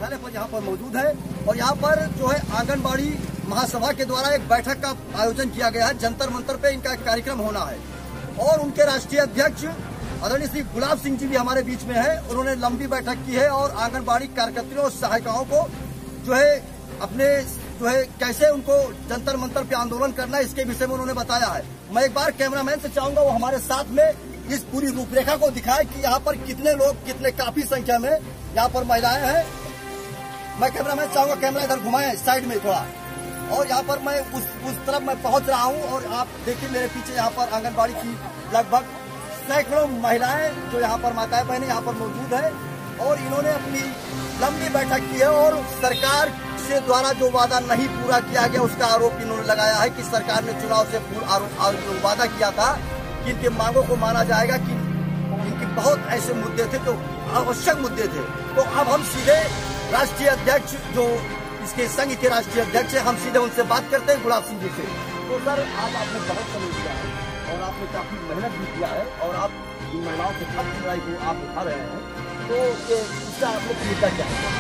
मुख्यालय पर यहाँ पर मौजूद है और यहाँ पर जो है आंगनबाड़ी महासभा के द्वारा एक बैठक का आयोजन किया गया है। जंतर मंतर पे इनका एक कार्यक्रम होना है और उनके राष्ट्रीय अध्यक्ष आदरणीय श्री गुलाब सिंह जी भी हमारे बीच में है। उन्होंने लंबी बैठक की है और आंगनबाड़ी कार्यकर्ताओं और सहायिकाओं को जो है अपने जो है कैसे उनको जंतर मंतर पे आंदोलन करना है इसके विषय में उन्होंने बताया है। मैं एक बार कैमरामैन से चाहूंगा वो हमारे साथ में इस पूरी रूपरेखा को दिखाए कि यहाँ पर कितने लोग, कितने काफी संख्या में यहाँ पर महिलाएं हैं। मैं कैमरामैन चाहूंगा कैमरा इधर घुमाएं साइड में थोड़ा, और यहाँ पर मैं उस तरफ मैं पहुंच रहा हूँ और आप देखिए मेरे पीछे यहाँ पर आंगनबाड़ी की लगभग सैकड़ों महिलाएं जो यहाँ पर माताएं बहनें यहाँ पर मौजूद है और इन्होंने अपनी लंबी बैठक की है और सरकार से द्वारा जो वादा नहीं पूरा किया गया उसका आरोप इन्होंने लगाया है कि सरकार ने चुनाव से जो वादा किया था कि इनके मांगों को माना जाएगा, कि इनके बहुत ऐसे मुद्दे थे जो आवश्यक मुद्दे थे। तो अब हम सीधे राष्ट्रीय अध्यक्ष जो इसके संघ के राष्ट्रीय अध्यक्ष है, हम सीधे उनसे बात करते हैं, गुलाब सिंह जी से। तो सर आज आपने बहुत समय दिया है और आपने काफी मेहनत भी किया है और आप इन महिलाओं के हक की लड़ाई को आप उठा रहे हैं, तो इसका आप लोग मुद्दा क्या है?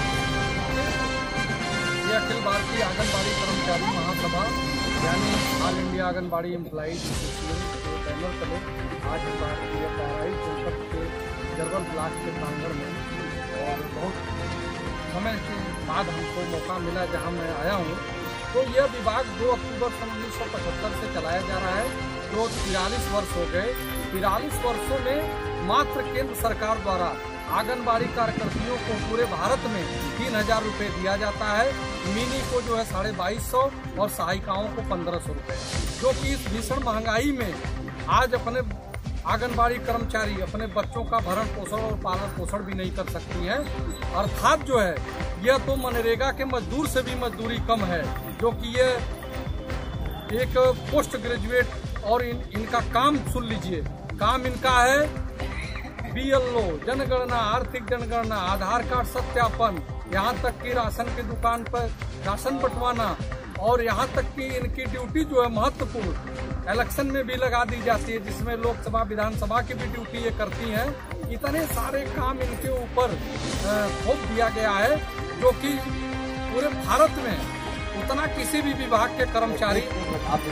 ये अखिल भारतीय आंगनबाड़ी कर्मचारी महासभा यानी all India anganwadi employees association के बैनर तले आज भारतीय पैराई जनपद के जरवल ब्लॉक के प्रांगण में और बहुत समय के बाद हमको मौका मिला जहां मैं आया हूं। तो यह विभाग 2 अक्टूबर 1975 से चलाया जा रहा है, जो 43 वर्ष हो गए। 43 वर्षों में मात्र केंद्र सरकार द्वारा आंगनबाड़ी कार्यकर्तियों को पूरे भारत में 3000 रुपये दिया जाता है। मिनी को जो है 2250 और सहायिकाओं को 1500 रुपये, जो कि इस भीषण महंगाई में आज अपने आंगनबाड़ी कर्मचारी अपने बच्चों का भरण पोषण और पालन पोषण भी नहीं कर सकती हैं। अर्थात जो है यह तो मनरेगा के मजदूर से भी मजदूरी कम है, जो कि ये एक पोस्ट ग्रेजुएट और इनका काम सुन लीजिए, काम इनका है BLO जनगणना, आर्थिक जनगणना, आधार कार्ड सत्यापन, यहाँ तक कि राशन की दुकान पर राशन बंटवाना, और यहाँ तक कि इनकी ड्यूटी जो है महत्वपूर्ण इलेक्शन में भी लगा दी जाती है, जिसमें लोकसभा विधानसभा की भी ड्यूटी ये करती हैं। इतने सारे काम इनके ऊपर थोप दिया गया है, जो कि पूरे भारत में उतना किसी भी विभाग के कर्मचारी। आप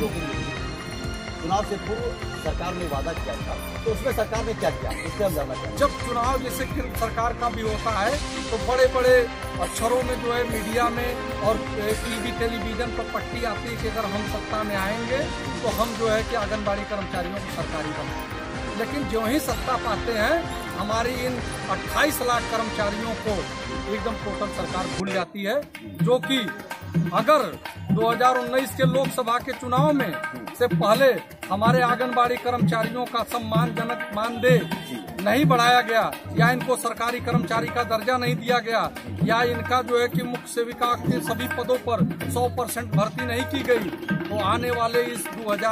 चुनाव से पूर्व सरकार ने वादा किया था, तो उसमें सरकार ने क्या किया इससे हम जानना चाहते हैं। जब चुनाव जैसे केंद्र सरकार का भी होता है तो बड़े बड़े अक्षरों में जो है मीडिया में और टीवी टेलीविजन पर पट्टी आती है कि अगर हम सत्ता में आएंगे तो हम जो है कि आंगनबाड़ी कर्मचारियों को सरकारी बनाएंगे। लेकिन जो ही सत्ता पाते हैं हमारी इन 28 लाख कर्मचारियों को एकदम टोटल सरकार भूल जाती है, जो कि अगर 2019 के लोकसभा के चुनाव में से पहले हमारे आंगनबाड़ी कर्मचारियों का सम्मानजनक मानदेय नहीं बढ़ाया गया या इनको सरकारी कर्मचारी का दर्जा नहीं दिया गया या इनका जो है कि मुख्य सेविका के सभी पदों पर 100% भर्ती नहीं की गई, तो आने वाले इस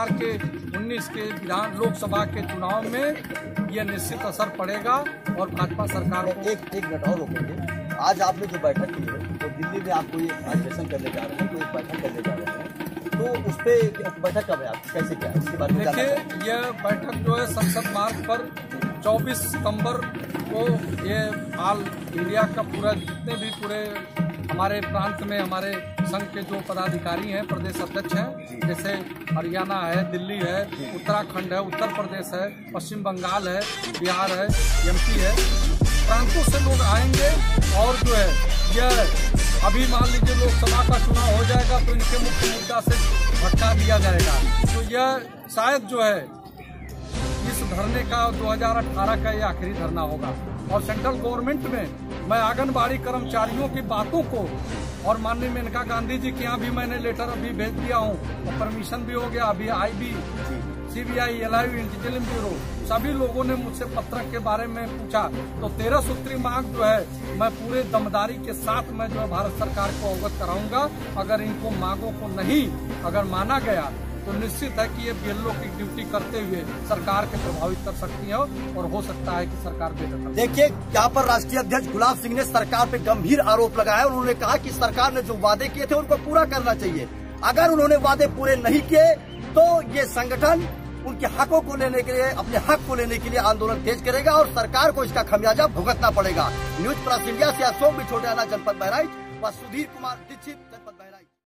2019 के विधान लोकसभा के चुनाव में ये निश्चित असर पड़ेगा और भाजपा सरकार को एक मिनट और रोकेंगे। आज आपने जो बैठक की है तो दिल्ली में आपको ये अधिवेशन करने जा रहे हैं, तो एक बैठक करने जा रहे हैं, तो उस पर बैठक कब है, आप कैसे क्या है इसके बारे में? देखिए, यह बैठक जो है संसद मार्ग पर 24 सितंबर को ये ऑल इंडिया का पूरा जितने भी पूरे हमारे प्रांत में हमारे संघ के जो पदाधिकारी हैं, प्रदेश अध्यक्ष हैं, जैसे हरियाणा है, दिल्ली है, उत्तराखंड है, उत्तर प्रदेश है, पश्चिम बंगाल है, बिहार है, MP है, प्रांतों से लोग आएंगे और जो है यह अभी मान लीजिए लोकसभा का चुनाव हो जाएगा तो इनके मुख्य मुद्दा से भटका दिया जाएगा। तो यह शायद जो है इस धरने का 2018 का ये आखिरी धरना होगा और सेंट्रल गवर्नमेंट में मैं आंगनबाड़ी कर्मचारियों की बातों को और माननीय मेनका गांधी जी के यहाँ भी मैंने लेटर अभी भेज दिया हूँ और परमिशन भी हो गया। अभी IB, CBI, LIU, intelligence bureau सभी लोगों ने मुझसे पत्रक के बारे में पूछा, तो 13 सूत्री मांग जो है मैं पूरे दमदारी के साथ मैं जो है भारत सरकार को अवगत कराऊंगा। अगर इनको मांगों को नहीं अगर माना गया तो निश्चित है कि ये BLO की ड्यूटी करते हुए सरकार के प्रभावित कर सकती है और हो सकता है कि सरकार बेदखल। देखिए, यहाँ पर राष्ट्रीय अध्यक्ष गुलाब सिंह ने सरकार पे गंभीर आरोप लगाया। उन्होंने कहा कि सरकार ने जो वादे किए थे उनको पूरा करना चाहिए। अगर उन्होंने वादे पूरे नहीं किए तो ये संगठन उनके हकों को लेने के लिए, अपने हक को लेने के लिए आंदोलन तेज करेगा और सरकार को इसका खमियाजा भुगतना पड़ेगा। न्यूज प्लस इंडिया से अशोक बिछोटियाना, जनपद बहराइच व सुधीर कुमार दीक्षित।